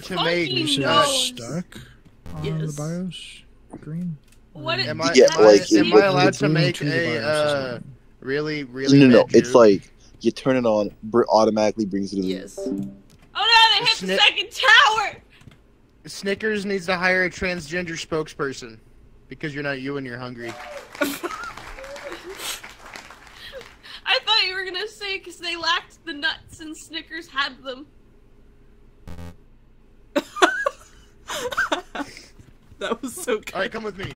to make Fucking Is no. it stuck on the Yes. BIOS screen? What? Yeah, am like, I allowed to Booting make to the BIOS a system. really No, bad it's joke? like you turn it on, automatically brings it to the. Yes. Oh no, they hit the Sni- second tower! Snickers needs to hire a transgender spokesperson because you're not you and you're hungry. I thought you were gonna say because they lacked the nuts and Snickers had them. That was so good. All right, come with me.